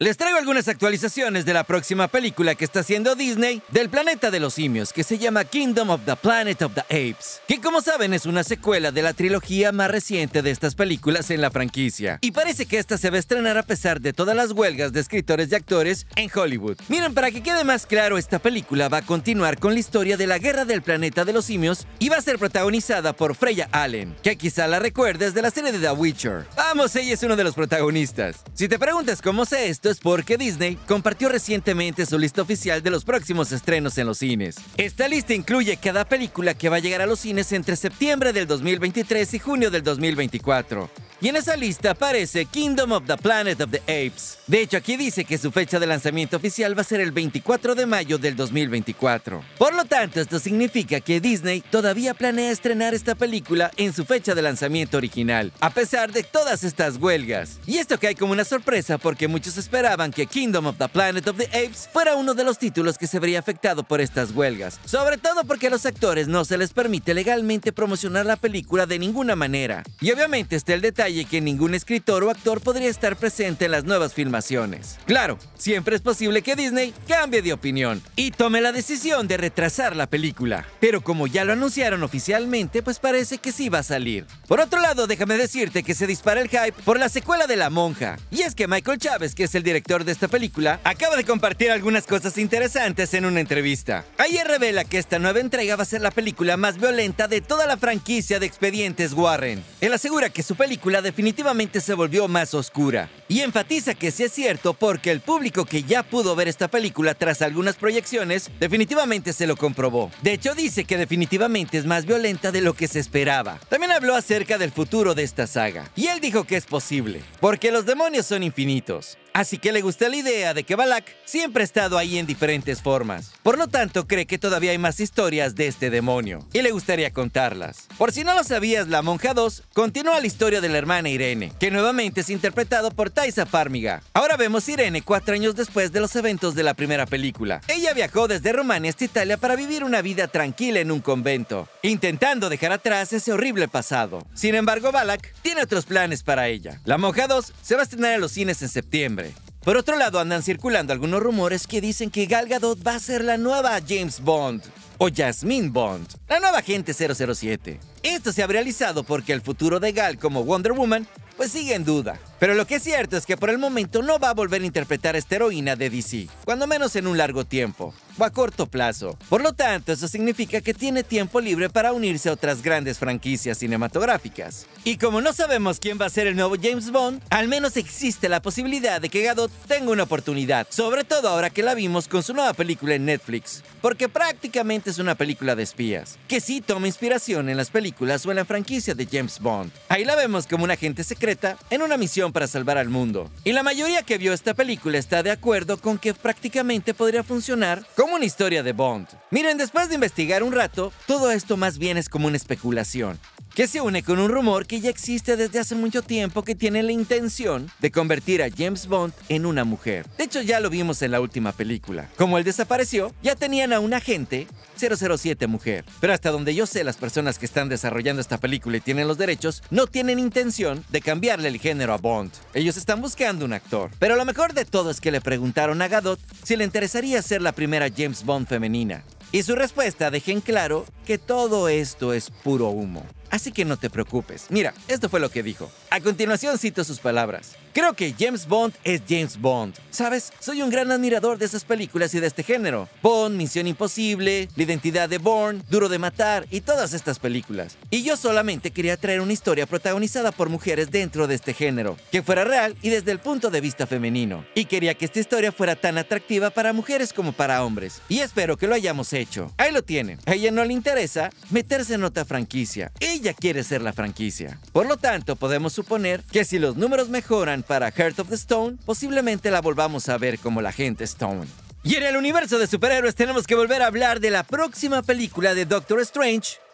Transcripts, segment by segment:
Les traigo algunas actualizaciones de la próxima película que está haciendo Disney del planeta de los simios, que se llama Kingdom of the Planet of the Apes, que como saben es una secuela de la trilogía más reciente de estas películas en la franquicia. Y parece que esta se va a estrenar a pesar de todas las huelgas de escritores y actores en Hollywood. Miren, para que quede más claro, esta película va a continuar con la historia de la guerra del planeta de los simios y va a ser protagonizada por Freya Allen, que quizá la recuerdes de la serie de The Witcher. Vamos, ella es uno de los protagonistas. Si te preguntas cómo sé esto, es porque Disney compartió recientemente su lista oficial de los próximos estrenos en los cines. Esta lista incluye cada película que va a llegar a los cines entre septiembre del 2023 y junio del 2024. Y en esa lista aparece Kingdom of the Planet of the Apes. De hecho, aquí dice que su fecha de lanzamiento oficial va a ser el 24 de mayo del 2024. Por lo tanto, esto significa que Disney todavía planea estrenar esta película en su fecha de lanzamiento original, a pesar de todas estas huelgas. Y esto cae como una sorpresa porque muchos esperaban que Kingdom of the Planet of the Apes fuera uno de los títulos que se vería afectado por estas huelgas, sobre todo porque a los actores no se les permite legalmente promocionar la película de ninguna manera. Y obviamente está el detalle que ningún escritor o actor podría estar presente en las nuevas filmaciones. Claro, siempre es posible que Disney cambie de opinión y tome la decisión de retrasar la película, pero como ya lo anunciaron oficialmente, pues parece que sí va a salir. Por otro lado, déjame decirte que se dispara el hype por la secuela de La Monja, y es que Michael Chávez, que es el director de esta película, acaba de compartir algunas cosas interesantes en una entrevista. Ayer revela que esta nueva entrega va a ser la película más violenta de toda la franquicia de Expedientes Warren. Él asegura que su película definitivamente se volvió más oscura y enfatiza que sí es cierto porque el público que ya pudo ver esta película tras algunas proyecciones definitivamente se lo comprobó. De hecho, dice que definitivamente es más violenta de lo que se esperaba. También habló acerca del futuro de esta saga y él dijo que es posible porque los demonios son infinitos. Así que le gusta la idea de que Balak siempre ha estado ahí en diferentes formas. Por lo tanto, cree que todavía hay más historias de este demonio y le gustaría contarlas. Por si no lo sabías, La Monja 2 continúa la historia de la hermana Irene, que nuevamente es interpretado por Taissa Farmiga. Ahora vemos a Irene 4 años después de los eventos de la primera película. Ella viajó desde Rumania hasta Italia para vivir una vida tranquila en un convento, intentando dejar atrás ese horrible pasado. Sin embargo, Balak tiene otros planes para ella. La Monja 2 se va a estrenar en los cines en septiembre. Por otro lado, andan circulando algunos rumores que dicen que Gal Gadot va a ser la nueva James Bond, o Jasmine Bond, la nueva agente 007. Esto se ha realizado porque el futuro de Gal como Wonder Woman pues sigue en duda. Pero lo que es cierto es que por el momento no va a volver a interpretar a esta heroína de DC, cuando menos en un largo tiempo, o a corto plazo. Por lo tanto, eso significa que tiene tiempo libre para unirse a otras grandes franquicias cinematográficas. Y como no sabemos quién va a ser el nuevo James Bond, al menos existe la posibilidad de que Gadot tenga una oportunidad, sobre todo ahora que la vimos con su nueva película en Netflix, porque prácticamente es una película de espías, que sí toma inspiración en las películas o en la franquicia de James Bond. Ahí la vemos como una agente secreta en una misión para salvar al mundo. Y la mayoría que vio esta película está de acuerdo con que prácticamente podría funcionar como una historia de Bond. Miren, después de investigar un rato, todo esto más bien es como una especulación, que se une con un rumor que ya existe desde hace mucho tiempo que tiene la intención de convertir a James Bond en una mujer. De hecho, ya lo vimos en la última película. Como él desapareció, ya tenían a un agente 007 mujer. Pero hasta donde yo sé, las personas que están desarrollando esta película y tienen los derechos, no tienen intención de cambiarle el género a Bond. Ellos están buscando un actor. Pero lo mejor de todo es que le preguntaron a Gadot si le interesaría ser la primera James Bond femenina. Y su respuesta deja en claro que todo esto es puro humo. Así que no te preocupes. Mira, esto fue lo que dijo. A continuación cito sus palabras. Creo que James Bond es James Bond. ¿Sabes? Soy un gran admirador de esas películas y de este género. Bond, Misión Imposible, La Identidad de Bourne, Duro de Matar y todas estas películas. Y yo solamente quería traer una historia protagonizada por mujeres dentro de este género, que fuera real y desde el punto de vista femenino. Y quería que esta historia fuera tan atractiva para mujeres como para hombres. Y espero que lo hayamos hecho. Ahí lo tienen. A ella no le interesa meterse en otra franquicia. Ella quiere ser la franquicia. Por lo tanto, podemos suponer que si los números mejoran para Heart of the Stone, posiblemente la volvamos a ver como la agente Stone. Y en el universo de superhéroes tenemos que volver a hablar de la próxima película de Doctor Strange,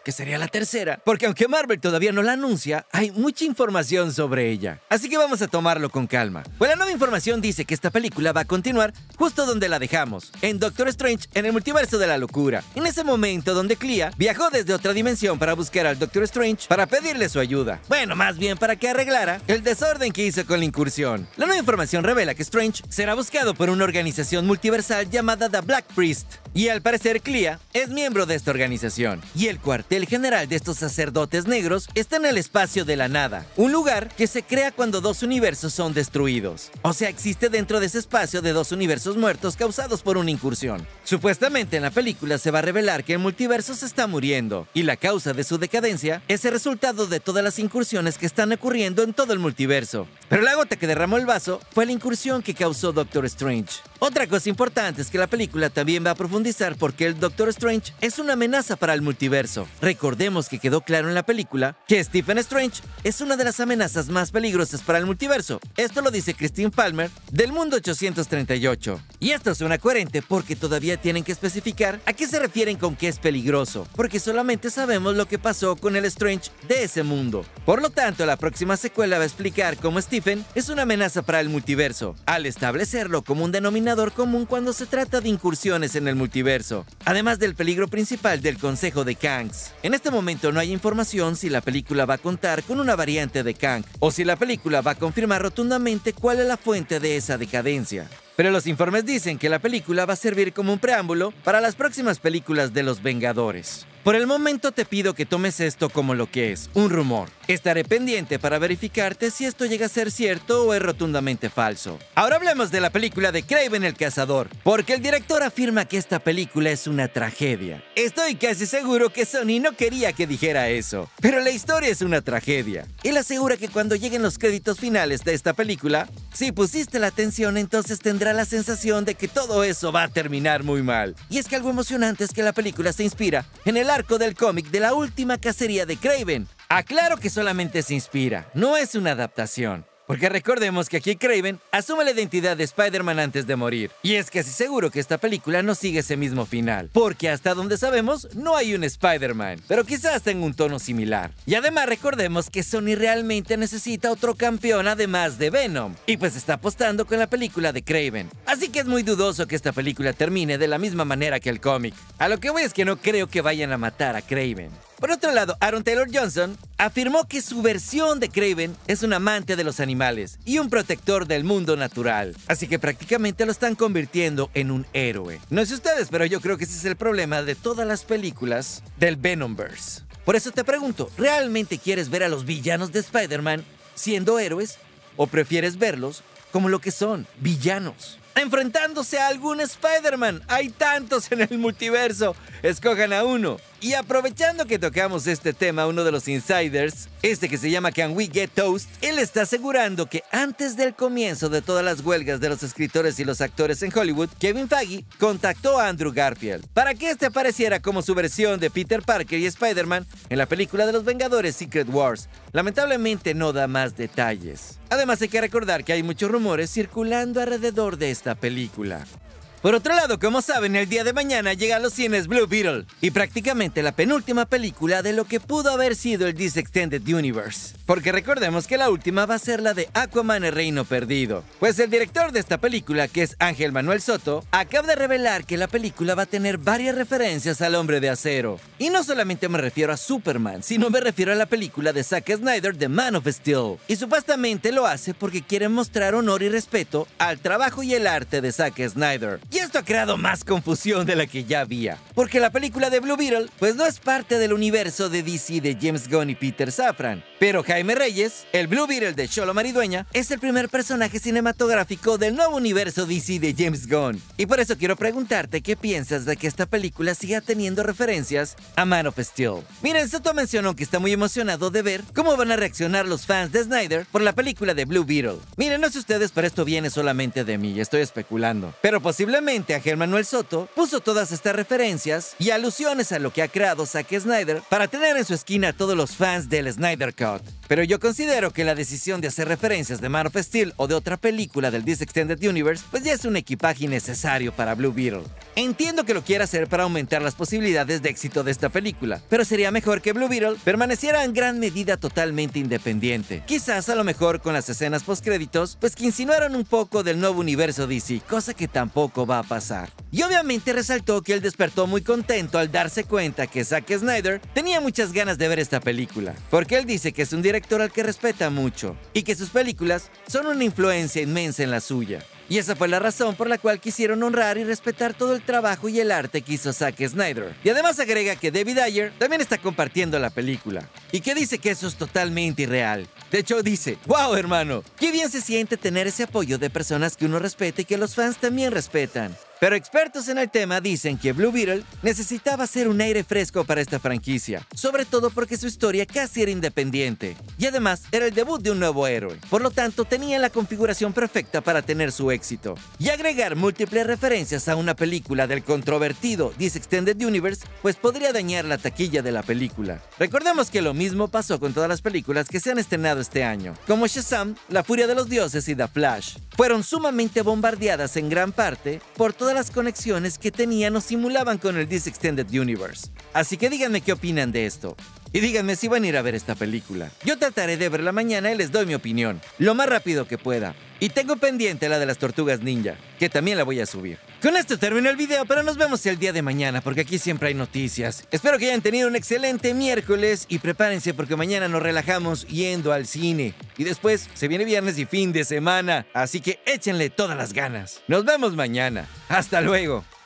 que sería la tercera, porque aunque Marvel todavía no la anuncia, hay mucha información sobre ella. Así que vamos a tomarlo con calma. Pues la nueva información dice que esta película va a continuar justo donde la dejamos, en Doctor Strange en el multiverso de la locura. En ese momento donde Clea viajó desde otra dimensión para buscar al Doctor Strange para pedirle su ayuda. Bueno, más bien para que arreglara el desorden que hizo con la incursión. La nueva información revela que Strange será buscado por una organización multiversal llamada The Black Priest. Y al parecer Clea es miembro de esta organización. Y el cuartel general de estos sacerdotes negros está en el espacio de la nada, un lugar que se crea cuando dos universos son destruidos. O sea, existe dentro de ese espacio de dos universos muertos causados por una incursión. Supuestamente en la película se va a revelar que el multiverso se está muriendo, y la causa de su decadencia es el resultado de todas las incursiones que están ocurriendo en todo el multiverso. Pero la gota que derramó el vaso fue la incursión que causó Doctor Strange. Otra cosa importante es que la película también va a profundizar porque el Doctor Strange es una amenaza para el multiverso. Recordemos que quedó claro en la película que Stephen Strange es una de las amenazas más peligrosas para el multiverso. Esto lo dice Christine Palmer del Mundo 838. Y esto suena coherente porque todavía tienen que especificar a qué se refieren con que es peligroso, porque solamente sabemos lo que pasó con el Strange de ese mundo. Por lo tanto, la próxima secuela va a explicar cómo Stephen es una amenaza para el multiverso, al establecerlo como un denominador común cuando se trata de incursiones en el multiverso, además del peligro principal del Consejo de Kangs. En este momento no hay información si la película va a contar con una variante de Kang, o si la película va a confirmar rotundamente cuál es la fuente de esa decadencia. Pero los informes dicen que la película va a servir como un preámbulo para las próximas películas de los Vengadores. Por el momento te pido que tomes esto como lo que es, un rumor. Estaré pendiente para verificarte si esto llega a ser cierto o es rotundamente falso. Ahora hablemos de la película de Kraven el Cazador, porque el director afirma que esta película es una tragedia. Estoy casi seguro que Sony no quería que dijera eso, pero la historia es una tragedia. Él asegura que cuando lleguen los créditos finales de esta película, si pusiste la atención, entonces tendrá la sensación de que todo eso va a terminar muy mal. Y es que algo emocionante es que la película se inspira en el arco del cómic de la última cacería de Kraven. Aclaro que solamente se inspira, no es una adaptación. Porque recordemos que aquí Kraven asume la identidad de Spider-Man antes de morir. Y es casi seguro que esta película no sigue ese mismo final, porque hasta donde sabemos no hay un Spider-Man, pero quizás tenga un tono similar. Y además recordemos que Sony realmente necesita otro campeón además de Venom, y pues está apostando con la película de Kraven. Así que es muy dudoso que esta película termine de la misma manera que el cómic. A lo que voy es que no creo que vayan a matar a Kraven. Por otro lado, Aaron Taylor Johnson afirmó que su versión de Kraven es un amante de los animales y un protector del mundo natural. Así que prácticamente lo están convirtiendo en un héroe. No sé ustedes, pero yo creo que ese es el problema de todas las películas del Venomverse. Por eso te pregunto, ¿realmente quieres ver a los villanos de Spider-Man siendo héroes? ¿O prefieres verlos como lo que son, villanos, enfrentándose a algún Spider-Man? Hay tantos en el multiverso, escojan a uno. Y aprovechando que tocamos este tema, uno de los insiders, que se llama Can We Get Toast, él está asegurando que antes del comienzo de todas las huelgas de los escritores y los actores en Hollywood, Kevin Feige contactó a Andrew Garfield para que este apareciera como su versión de Peter Parker y Spider-Man en la película de los Vengadores Secret Wars. Lamentablemente no da más detalles. Además hay que recordar que hay muchos rumores circulando alrededor de esta película. Por otro lado, como saben, el día de mañana llega a los cines Blue Beetle, y prácticamente la penúltima película de lo que pudo haber sido el DC Extended Universe. Porque recordemos que la última va a ser la de Aquaman el Reino Perdido. Pues el director de esta película, que es Ángel Manuel Soto, acaba de revelar que la película va a tener varias referencias al Hombre de Acero. Y no solamente me refiero a Superman, sino me refiero a la película de Zack Snyder, The Man of Steel. Y supuestamente lo hace porque quiere mostrar honor y respeto al trabajo y el arte de Zack Snyder. Y esto ha creado más confusión de la que ya había, porque la película de Blue Beetle pues no es parte del universo de DC de James Gunn y Peter Safran, pero Jaime Reyes, el Blue Beetle de Xolo Maridueña, es el primer personaje cinematográfico del nuevo universo DC de James Gunn. Y por eso quiero preguntarte qué piensas de que esta película siga teniendo referencias a Man of Steel. Miren, Soto mencionó que está muy emocionado de ver cómo van a reaccionar los fans de Snyder por la película de Blue Beetle. Miren, no sé ustedes, pero esto viene solamente de mí, estoy especulando, pero posiblemente Obviamente a Germán Noel Soto puso todas estas referencias y alusiones a lo que ha creado Zack Snyder para tener en su esquina a todos los fans del Snyder Cut. Pero yo considero que la decisión de hacer referencias de Man of Steel o de otra película del DC Extended Universe pues ya es un equipaje innecesario para Blue Beetle. Entiendo que lo quiera hacer para aumentar las posibilidades de éxito de esta película, pero sería mejor que Blue Beetle permaneciera en gran medida totalmente independiente. Quizás a lo mejor con las escenas postcréditos pues que insinuaron un poco del nuevo universo DC, cosa que tampoco va a pasar. Y obviamente resaltó que él despertó muy contento al darse cuenta que Zack Snyder tenía muchas ganas de ver esta película, porque él dice que es un director al que respeta mucho y que sus películas son una influencia inmensa en la suya. Y esa fue la razón por la cual quisieron honrar y respetar todo el trabajo y el arte que hizo Zack Snyder. Y además agrega que David Ayer también está compartiendo la película y que dice que eso es totalmente irreal. De hecho dice, wow hermano, qué bien se siente tener ese apoyo de personas que uno respeta y que los fans también respetan. Pero expertos en el tema dicen que Blue Beetle necesitaba ser un aire fresco para esta franquicia, sobre todo porque su historia casi era independiente, y además era el debut de un nuevo héroe, por lo tanto tenía la configuración perfecta para tener su éxito. Y agregar múltiples referencias a una película del controvertido DC Extended Universe, pues podría dañar la taquilla de la película. Recordemos que lo mismo pasó con todas las películas que se han estrenado este año, como Shazam, La Furia de los Dioses y The Flash. Fueron sumamente bombardeadas en gran parte por todas las conexiones que tenían o simulaban con el DC Extended Universe. Así que díganme qué opinan de esto. Y díganme si van a ir a ver esta película. Yo trataré de verla mañana y les doy mi opinión, lo más rápido que pueda. Y tengo pendiente la de las Tortugas Ninja, que también la voy a subir. Con esto termino el video, pero nos vemos el día de mañana, porque aquí siempre hay noticias. Espero que hayan tenido un excelente miércoles y prepárense porque mañana nos relajamos yendo al cine. Y después se viene viernes y fin de semana, así que échenle todas las ganas. Nos vemos mañana. Hasta luego.